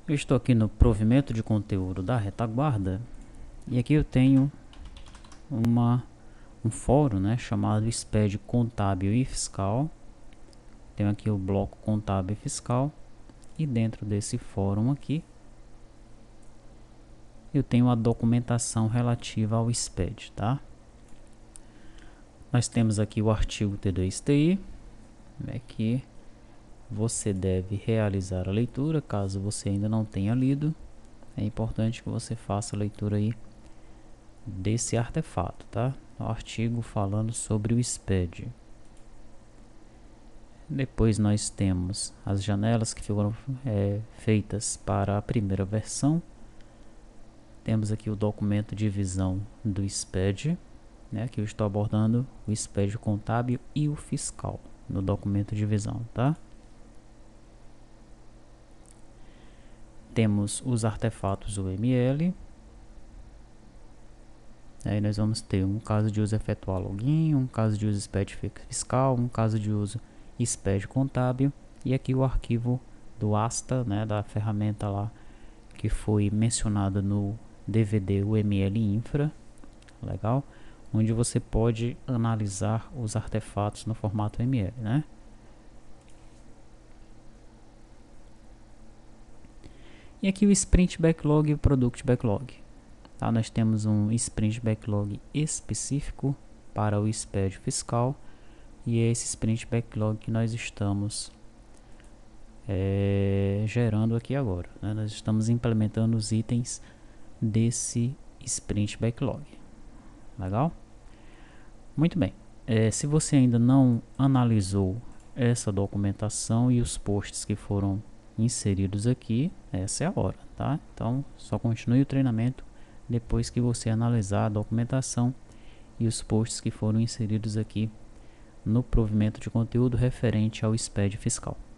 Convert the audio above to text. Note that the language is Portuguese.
Eu estou aqui no provimento de conteúdo da retaguarda e aqui eu tenho um fórum, né, chamado SPED Contábil e Fiscal. Tenho aqui o bloco Contábil e Fiscal e dentro desse fórum aqui eu tenho a documentação relativa ao SPED, tá? Nós temos aqui o artigo T2TI, que você deve realizar a leitura, caso você ainda não tenha lido. É importante que você faça a leitura aí desse artefato, tá? O artigo falando sobre o SPED. Depois nós temos as janelas que foram feitas para a primeira versão. Temos aqui o documento de visão do SPED, né? Aqui eu estou abordando o SPED contábil e o fiscal no documento de visão, tá? Temos os artefatos UML. Aí nós vamos ter um caso de uso efetuar login, um caso de uso SPED fiscal, um caso de uso SPED contábil e aqui o arquivo do ASTA, né, da ferramenta lá que foi mencionada no DVD UML Infra, legal? Onde você pode analisar os artefatos no formato UML, né? E aqui o Sprint Backlog e o Product Backlog. Tá? Nós temos um Sprint Backlog específico para o SPED fiscal e é esse Sprint Backlog que nós estamos gerando aqui agora, né? Nós estamos implementando os itens desse Sprint Backlog. Legal? Muito bem. Se você ainda não analisou essa documentação e os posts que foram inseridos aqui, essa é a hora, tá? Então, só continue o treinamento depois que você analisar a documentação e os posts que foram inseridos aqui no provimento de conteúdo referente ao SPED fiscal.